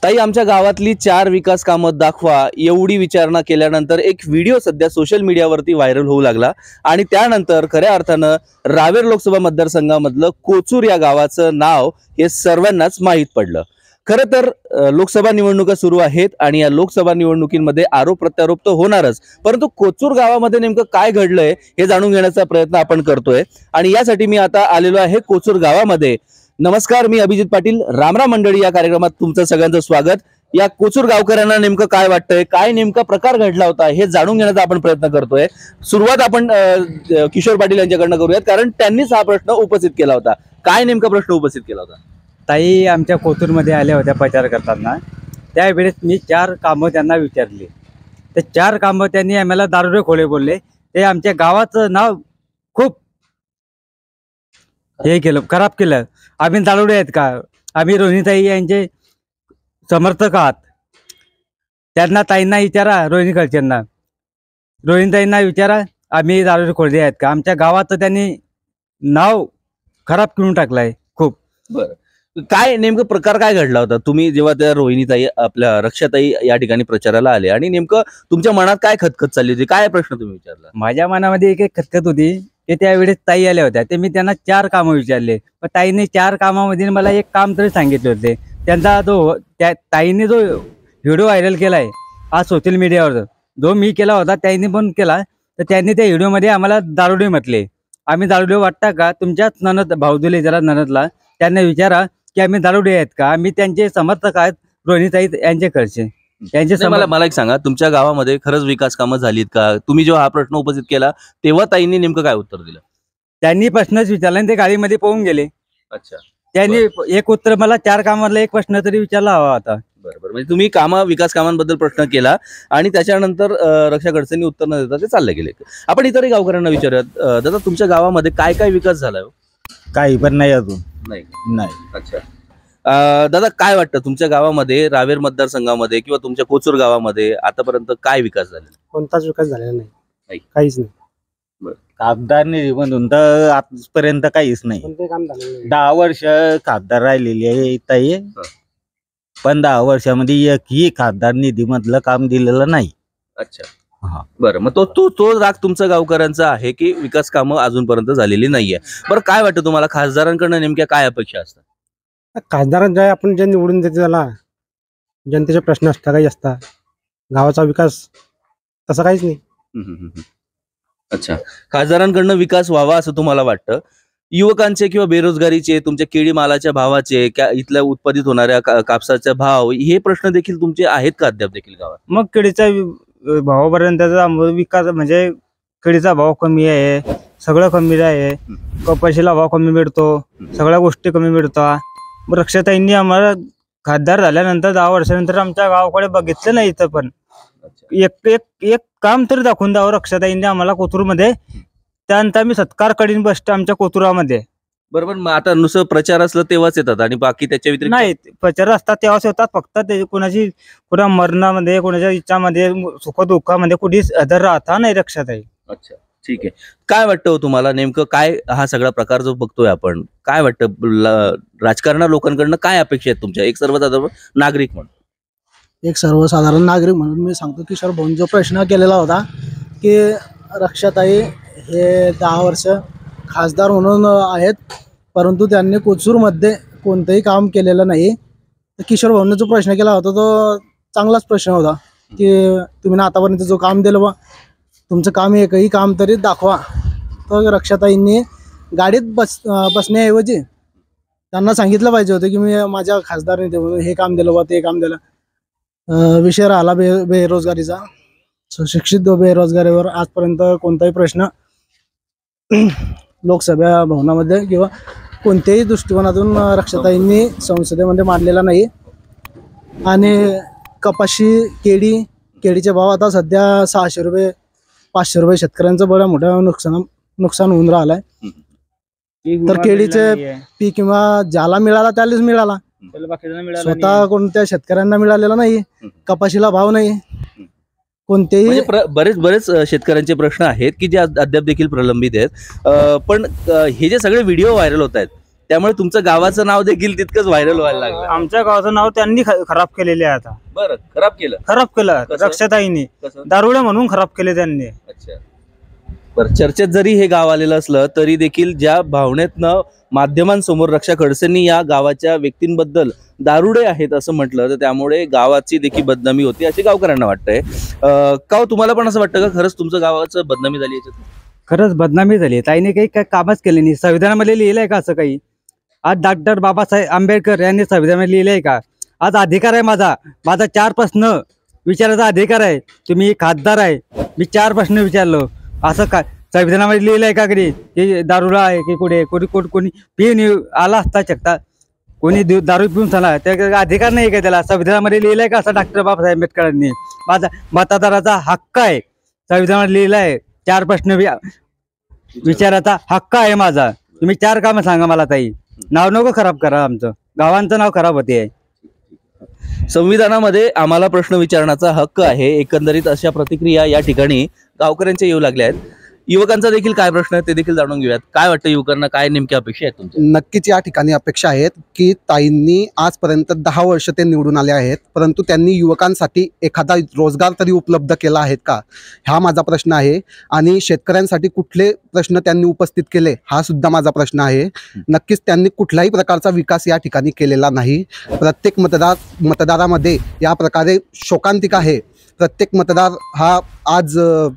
ताई, आमच्या गावातली 4 विकास कामं दाखवा एवढी विचारणा केल्यानंतर एक व्हिडिओ सध्या सोशल मीडियावरती व्हायरल होऊ लागला आणि त्यानंतर खऱ्या अर्थानं रावेर लोकसभा मतदारसंघामधलं कोचूर या गावाचं नाव हे सर्वांनाच माहीत पडलं। खरं तर लोकसभा निवडणुका सुरू आहेत आणि या लोकसभा निवडणुकीमध्ये आरोप प्रत्यारोप तर होणारच, परंतु कोचूर गावामध्ये नेमकं काय घडलंय हे जाणून घेण्याचा प्रयत्न आपण करतोय आणि यासाठी मी आता आलेलो आहे कोचूर गावामध्ये। नमस्कार, मी अभिजित पाटील, रामराम मंडळी या कार्यक्रमात तुमचं सगळ्यांचं स्वागत। या कोचूर गावकऱ्यांना नेमकं काय वाटतंय, काय नेमका प्रकार घडला होता हे जाणून घेण्याचा आपण प्रयत्न करतोय। सुरुवात आपण किशोर पाटील यांच्याकडनं करूयात, कारण त्यांनीच हा प्रश्न उपस्थित केला होता। काय नेमका प्रश्न उपस्थित केला होता? ताई आमच्या कोथरूडमध्ये आल्या होत्या प्रचार करताना, त्यावेळेस मी 4 कामं त्यांना विचारली। ते 4 कामं त्यांनी आम्हाला दारुडे खोले बोलले। ते आमच्या गावाचं नाव खूप हे केलं, खराब केलं। आम्ही दारुडे आहेत का? आम्ही रोहिणीताई यांचे समर्थक आहात। त्यांना ताईंना विचारा, रोहिणीकडच्यांना, रोहिणीताईंना विचारा, आम्ही दारुडे खोले आहेत का? आमच्या गावाचं त्यांनी नाव खराब करून टाकलंय खूप। बरं, काय नेमकं प्रकार काय घडला होता? तुम्ही जेव्हा त्या रोहिणीताई आपल्या रक्षाताई या ठिकाणी प्रचाराला आले आणि नेमकं तुमच्या मनात काय खतखत चालली होती, काय प्रश्न तुम्ही विचारला? माझ्या मनामध्ये एक खतखत होती की त्यावेळेस ताई आल्या होत्या, ते मी त्यांना 4 कामं विचारले, पण ताईने 4 कामामध्ये मला एक काम तरी सांगितले होते। त्यांचा त्या ताईने जो व्हिडिओ व्हायरल केलाय आज सोशल मीडियावर, जो मी केला होता ताईने पण केला, तर त्यांनी त्या व्हिडिओमध्ये आम्हाला दारुडे म्हटले। आम्ही दारुडे वाटता का? तुमच्याच ननद भाऊजुले जरा ननदला त्यांना विचारा की आम्ही दारुडे आहेत का? आम्ही त्यांचे समर्थक आहेत, रोहिणीताई यांच्याकडचे। मला एक सांगा, तुमच्या गावामध्ये खरंच विकास कामं झालीत का? तुम्ही जेव्हा हा प्रश्न उपस्थित केला तेव्हा ताईंनी नेमकं काय उत्तर दिलं? त्यांनी प्रश्नच विचारला आणि ते गाडीमध्ये पळून गेले। अच्छा, त्यांनी एक उत्तर, मला 4 कामातला एक प्रश्न तरी विचारला हवा होता। बरोबर, म्हणजे तुम्ही विकास कामांबद्दल प्रश्न केला आणि त्याच्यानंतर रक्षा खडसेंनी उत्तर न देता ते चालले गेले। आपण इतरही गावकऱ्यांना विचारूयात, दादा तुमच्या गावामध्ये काय काय विकास झालाय? काही पण नाही अजून। नाही। अच्छा, दादा काय वाटतं तुमच्या गावामध्ये, रावेर मतदारसंघामध्ये किंवा तुमच्या कोचूर गावामध्ये आतापर्यंत काय विकास झालेला? कोणताच विकास झालेला नाही, काहीच नाही। खासदार निधी म्हणून तर आजपर्यंत काहीच नाही। 10 वर्ष खासदार राहिलेली आहे ताई, पण 10 वर्षामध्ये एकही खासदार निधी मधलं काम दिलेलं नाही। अच्छा, हा, बरं, मग तो राग तुमच्या गावकऱ्यांचा आहे की विकास कामं अजूनपर्यंत झालेली नाहीये। बरं, काय वाटतं तुम्हाला खासदारांकडनं नेमक्या काय अपेक्षा असतात? खासदारांच्या आपण जे निवडून देते त्याला जनतेचे प्रश्न असतात, काही असतात, गावाचा विकास तसं काहीच नाही। अच्छा, खासदारांकडनं विकास व्हावा असं तुम्हाला वाटतं? युवकांचे किंवा बेरोजगारीचे, तुमच्या केळी मालाच्या भावाचे, इथल्या उत्पादित होणाऱ्या कापसाचे भाव, हे प्रश्न देखील तुमचे आहेत का अद्याप देखील गावात? मग केळीचा भावापर्यंतचा विकास म्हणजे केळीचा भाव कमी आहे, सगळं कमी आहे, कपाशीला भाव कमी मिळतो, सगळ्या गोष्टी कमी मिळतात। मग रक्षाताईंनी आम्हाला खासदार झाल्यानंतर 10 वर्षानंतर आमच्या गावाकडे बघितलं नाही, इथं पण एक काम तरी दाखवून द्यावं रक्षाताईंनी आम्हाला कोथरूडमध्ये। त्यानंतर आम्ही सत्कार कडीन बसतो आमच्या कोथरूडमध्ये। बरोबर, मग आता नुसतं प्रचार असलं तेव्हाच येतात आणि बाकी त्याच्या व्यतिरिक्त नाही, प्रचार असतात तेव्हाच येतात, फक्त ते कोणा मरणामध्ये, कोणाच्या इच्छामध्ये, सुखदुःखामध्ये कुठेच हजर राहता नाही रक्षाताई। अच्छा, ठीक आहे। काय वाटतं तुम्हाला नेमकं, काय हा सगळा प्रकार जो बघतोय आपण, काय वाटतं राजकारण लोकांकडनं काय अपेक्षा आहेत तुमच्या, एक सर्वसाधारण नागरिक म्हणून? एक सर्वसाधारण नागरिक म्हणून मी सांगतो की सर, भाऊन जो प्रश्न केलेला होता की रक्षाताई हे 10 वर्ष खासदार म्हणून आहेत, परंतु त्यांनी कोचूरमध्ये कोणतंही काम केलेलं नाही। तर किशोर भाऊंनी जो प्रश्न केला होता तो चांगलाच प्रश्न होता की तुम्ही ना आतापर्यंत जो काम दिलं बा, तुमचं काम एकही काम तरी दाखवा। तर रक्षाताईंनी गाडीत बसण्याऐवजी त्यांना सांगितलं पाहिजे होतं की मी माझ्या खासदारने म्हणून हे काम दिलं बा, ते काम दिलं। विषय राहिला बेरोजगारीचा, सुशिक्षित बेरोजगारीवर आजपर्यंत कोणताही प्रश्न लोकसभा भवनामध्ये किंवा कोणत्याही दृष्टिकोनातून रक्षाताईंनी संसदेमध्ये मांडलेला नाही। आणि कपाशी, केळीचे भाव आता सध्या 600 रुपये 500 रुपये शेतकऱ्यांचं बऱ्या मोठ्या नुकसान होऊन राहिलंय। तर केळीचे पीक किंवा ज्याला मिळाला त्यालाच मिळाला, स्वतः कोणत्या शेतकऱ्यांना मिळालेला नाही। कपाशीला भाव नाही, कोणतेही बरेच शेतकऱ्यांचे प्रश्न आहेत की जे अद्याप देखील प्रलंबित आहेत। पण हे जे सगळे व्हिडिओ व्हायरल होत आहेत त्यामुळे तुमचं गावाचं नाव देखील तितकंच व्हायरल व्हायला लागलं. आमच्या गावाचं नाव त्यांनी खराब केलेले आहे. आता बरं, खराब केलं. खराब केलं कसं? रक्षाताईंनी कसं? दारुडे म्हणून खराब केले त्यांनी. अच्छा. बरं, चर्चेत जरी हे गाव आलेलं असलं तरी देखील ज्या भावनेतनं माध्यमांसमोर रक्षा खडसेंनी या गावाच्या व्यक्तींबद्दल दारुडे आहेत असं म्हटलं, तर त्यामुळे गावाची देखील बदनामी होती असे गावकऱ्यांना वाटतंय. का हो, तुम्हाला पण असं वाटतं का खरंच तुमचं गावाचं बदनामी झाली याच्यात? खरंच बदनामी झाली. ताईने काही काय कामच केले नाही. संविधानामध्ये लिहिलंय का असं काही? आज डॉक्टर बाबासाहेब आंबेडकर यांनी संविधानामध्ये लिहिलंय का? आज अधिकार आहे माझा 4 प्रश्न विचारायचा अधिकार आहे. तुम्ही खासदार आहे, मी 4 प्रश्न विचारलो. असं काय संविधानामध्ये लिहिलंय का कधी की दारूला आहे की कोणी पिऊन आला असता शकता, कोणी दारू पिऊन झाला त्या अधिकार नाही का त्याला? संविधानामध्ये लिहिलंय का असं डॉक्टर बाबासाहेब आंबेडकरांनी? माझा मतदाराचा हक्क आहे, संविधानामध्ये लिहिलंय. 4 प्रश्न विचाराचा हक्क आहे माझा. तुम्ही 4 कामं सांगा मला ताई. नाव नको खराब करा, आमचं गावांचं नाव खराब होते. संविधानामध्ये आम्हाला प्रश्न विचारण्याचा हक्क आहे, एकंदरीत अशा प्रतिक्रिया या ठिकाणी गावकऱ्यांच्या येऊ लागल्या आहेत. युवकांचा देखील काय प्रश्न आहे ते देखील जाणून घेऊयात. काय वाटतं युवकांना, काय नेमक्या अपेक्षा आहेत तुमच्या? नक्कीच या ठिकाणी अपेक्षा आहेत की ताईंनी आजपर्यंत 10 वर्ष ते निवडून आले आहेत, परंतु त्यांनी युवकांसाठी एखादा रोजगार तरी उपलब्ध केला आहेत का, हा माझा प्रश्न आहे. आणि शेतकऱ्यांसाठी कुठले प्रश्न त्यांनी उपस्थित केले, हा सुद्धा माझा प्रश्न आहे. नक्कीच त्यांनी कुठल्याही प्रकारचा विकास या ठिकाणी केलेला नाही. प्रत्येक मतदारामध्ये या प्रकारे शोकांतिका आहे. प्रत्येक मतदार हा आज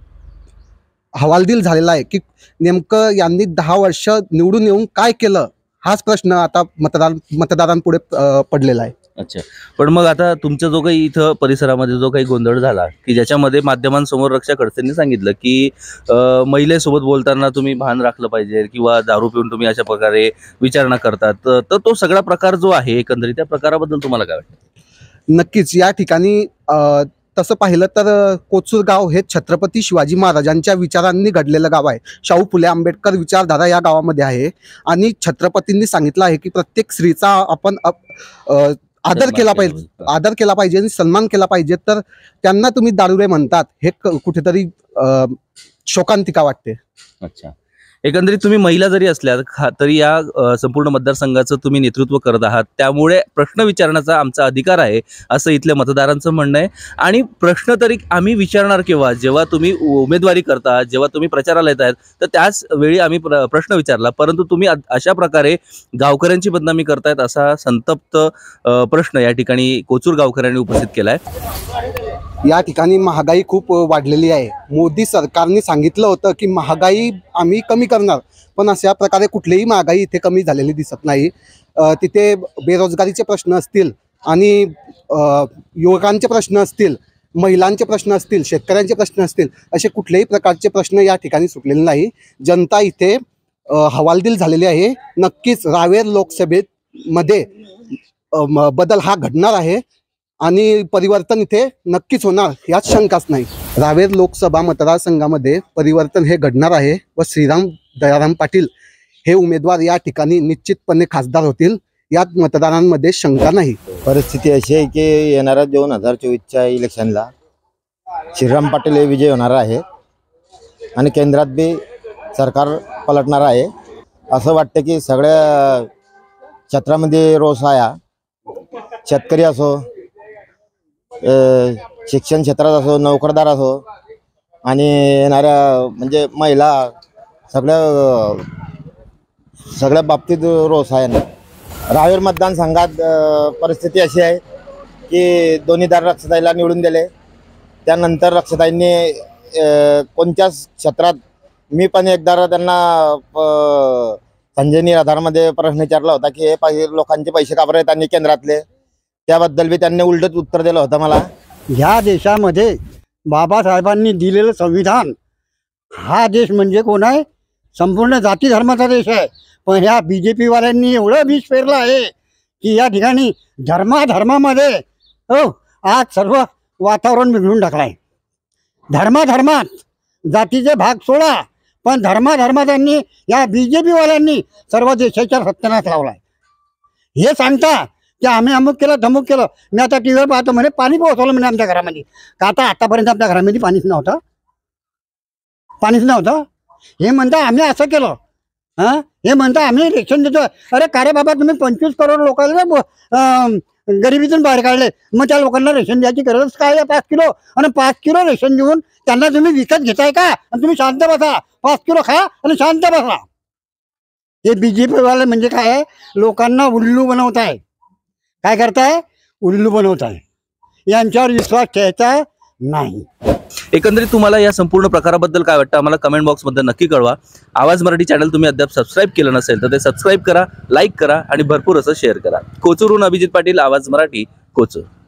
हवालदिल झालेला आहे की नेमकं यांनी 10 वर्ष निवडून येऊन काय केलं, हाच प्रश्न आता मतदारांपुढे पडलेला आहे. अच्छा, पण मग आता तुमचा जो काही इथं परिसरामध्ये जो काही गोंधळ झाला की ज्याच्यामध्ये माध्यमांसमोर रक्षा खडसेंनी सांगितलं की महिलेसोबत बोलताना तुम्ही भान राखलं पाहिजे किंवा दारू पिऊन तुम्ही अशा प्रकारे विचारणा करतात, तर तो सगळा प्रकार जो आहे एकंदरीत त्या प्रकाराबद्दल तुम्हाला काय वाटतं? नक्कीच या ठिकाणी तसं पाहिलं तर कोचूर गाव हे छत्रपती शिवाजी महाराजांच्या विचारांनी घडलेलं गाव आहे. शाहू फुले आंबेडकर विचारधारा या गावामध्ये आहे. आणि छत्रपतींनी सांगितलं आहे की प्रत्येक स्त्रीचा आपण आदर केला पाहिजे आणि सन्मान केला पाहिजे. तर त्यांना तुम्ही दारुडे म्हणतात, हे कुठेतरी शोकांतिका वाटते. अच्छा, एकंदरीत तुम्ही महिला जरी असल्या तरी या संपूर्ण मतदारसंघाचं तुम्ही नेतृत्व करत आहात, त्यामुळे प्रश्न विचारण्याचा आमचा अधिकार आहे असं इथल्या मतदारांचं म्हणणं आहे. आणि प्रश्न तरी आम्ही विचारणार केव्हा, जेव्हा तुम्ही उमेदवारी करता, जेव्हा तुम्ही प्रचाराला येत आहेत, तर त्याच वेळी आम्ही प्रश्न विचारला. परंतु तुम्ही अशा प्रकारे गावकऱ्यांची बदनामी करतायत असा संतप्त प्रश्न या ठिकाणी कोचूर गावकऱ्यांनी उपस्थित केलाय. या ठिकाणी महागाई खूप वाढलेली आहे. मोदी सरकारने सांगितलं होतं की महागाई आम्ही कमी करणार, पण अशा प्रकारे कुठलीही महागाई इथे कमी झालेली दिसत नाही. तिथे बेरोजगारीचे प्रश्न असतील आणि युवकांचे प्रश्न असतील, महिलांचे प्रश्न असतील, शेतकऱ्यांचे प्रश्न असतील, असे कुठल्याही प्रकारचे प्रश्न या ठिकाणी सुटलेले नाही. जनता इथे हवालदिल झालेली आहे. नक्कीच रावेर लोकसभेमध्ये बदल हा घडणार आहे आणि परिवर्तन इथे नक्कीच होणार, यात शंकाच नाही. रावेर लोकसभा मतदारसंघामध्ये परिवर्तन हे घडणार आहे व श्रीराम दयाराम पाटील हे उमेदवार या ठिकाणी निश्चितपणे खासदार होतील, यात मतदारांमध्ये शंका नाही. परिस्थिती अशी आहे की येणाऱ्या 2024च्या इलेक्शनला श्रीराम पाटील हे विजय होणार आहे आणि केंद्रात बी सरकार पलटणार आहे. असं वाटतं की सगळ्या क्षेत्रामध्ये रोष आहे. शेतकरी असो, शिक्षण क्षेत्रात असो, नोकरदार असो आणि येणाऱ्या म्हणजे महिला, सगळ्या बाबतीत रोष आहे. रावेर मतदारसंघात परिस्थिती अशी आहे की दोन्हीदार रक्षाताईला निवडून दिले. त्यानंतर रक्षाताईंनी कोणत्याच क्षेत्रात, मी पण एकदा त्यांना संजय निराधारमध्ये प्रश्न विचारला होता की हे लोकांचे पैसे का बरं आहेत आणि केंद्रातले, त्याबद्दल बी त्यांनी उलटच उत्तर दिलं होतं मला. ह्या देशामध्ये बाबासाहेबांनी दिलेलं संविधान, हा देश म्हणजे कोण आहे? संपूर्ण जाती धर्माचा देश आहे. पण ह्या BJP वाल्यांनी एवढं बीज पेरलं आहे की या ठिकाणी धर्मामध्ये आज सर्व वातावरण बिघडून टाकलं आहे. धर्मात जातीचे भाग सोडा, पण धर्मात त्यांनी या BJP वाल्यांनी सर्व देशाच्या सत्यानाश लावला आहे. हे सांगता की आम्ही अमुक केलं धमुक केलं. मी आता टीव्हीवर पाहतो म्हणे पाणी पोहोचवलं म्हणे आमच्या घरामध्ये. का आता आतापर्यंत आपल्या घरामध्ये पाणीच नव्हतं. हे म्हणता आम्ही असं केलं. हा हे म्हणता आम्ही रेशन देतो. अरे का रे बाबा, तुम्ही 25 करोड लोकांना गरिबीतून बाहेर काढले, मग त्या लोकांना रेशन द्यायची गरज काय आहे? 5 किलो आणि 5 किलो रेशन देऊन त्यांना तुम्ही विकत घेताय का? आणि तुम्ही शांत बसा, 5 किलो खा आणि शांत बसा. हे बीजेपी वाले म्हणजे काय, लोकांना उल्लू बनवताय. काय करताय? उल्लू बनवताय. यांच्यावर विश्वास ठेवायचा नाही. एकंदरीत तुम्हाला या संपूर्ण प्रकाराबद्दल काय वाटतं आम्हाला कमेंट बॉक्समध्ये नक्की कळवा. आवाज मराठी चॅनल तुम्ही अद्याप सबस्क्राईब केलं नसेल तर ते सबस्क्राईब करा, लाईक करा आणि भरपूर असं शेअर करा. कोचूरहून अभिजित पाटील, आवाज मराठी, कोचूर.